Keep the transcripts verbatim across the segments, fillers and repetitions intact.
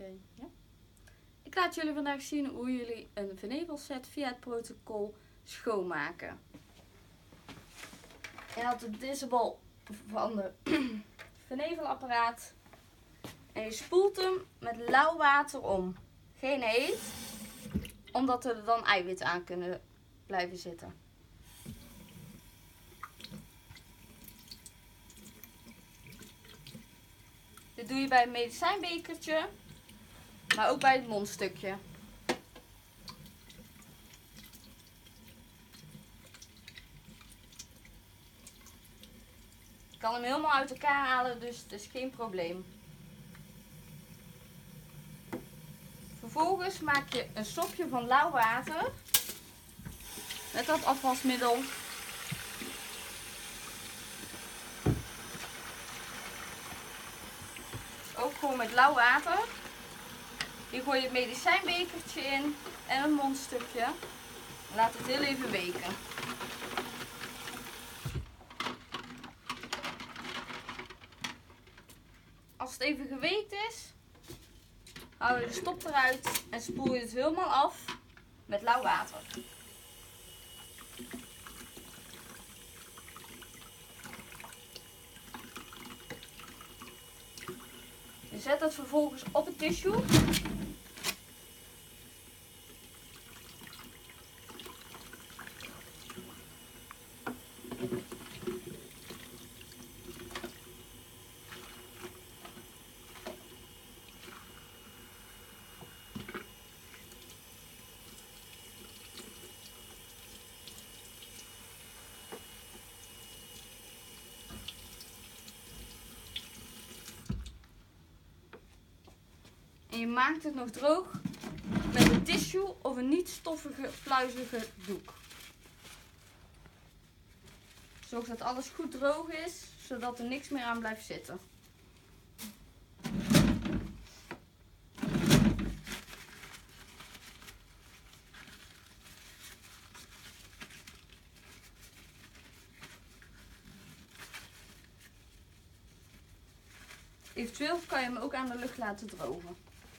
Okay. Ja. Ik laat jullie vandaag zien hoe jullie een vernevelset via het protocol schoonmaken. Je haalt de disable van de vernevelapparaat en je spoelt hem met lauw water om. Geen heet, omdat er dan eiwitten aan kunnen blijven zitten. Dit doe je bij het medicijnbekertje, maar ook bij het mondstukje. Je kan hem helemaal uit elkaar halen, dus het is geen probleem. Vervolgens maak je een sopje van lauw water met dat afwasmiddel. Ook gewoon met lauw water. Hier gooi je het medicijnbekertje in en een mondstukje. Laat het heel even weken. Als het even geweekt is, hou je de stop eruit en spoel je het helemaal af met lauw water. Je zet het vervolgens op het tissue. En je maakt het nog droog met een tissue of een niet stoffige, pluizige doek. Zorg dat alles goed droog is, zodat er niks meer aan blijft zitten. Eventueel kan je hem ook aan de lucht laten drogen.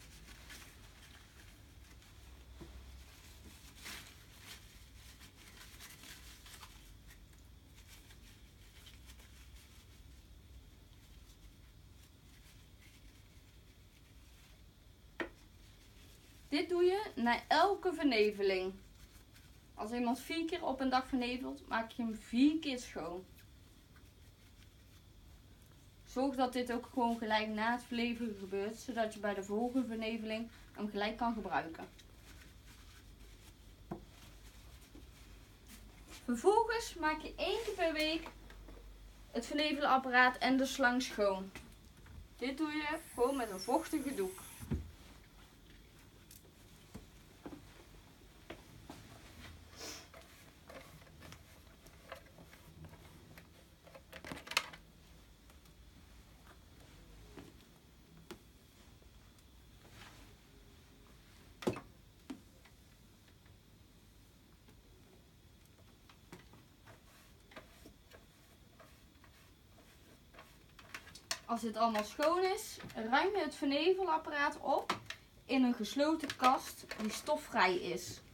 Dit doe je na elke verneveling. Als iemand vier keer op een dag vernevelt, maak je hem vier keer schoon. Zorg dat dit ook gewoon gelijk na het vernevelen gebeurt, zodat je bij de volgende verneveling hem gelijk kan gebruiken. Vervolgens maak je één keer per week het vernevelapparaat en de slang schoon. Dit doe je gewoon met een vochtige doek. Als dit allemaal schoon is, ruim je het vernevelapparaat op in een gesloten kast die stofvrij is.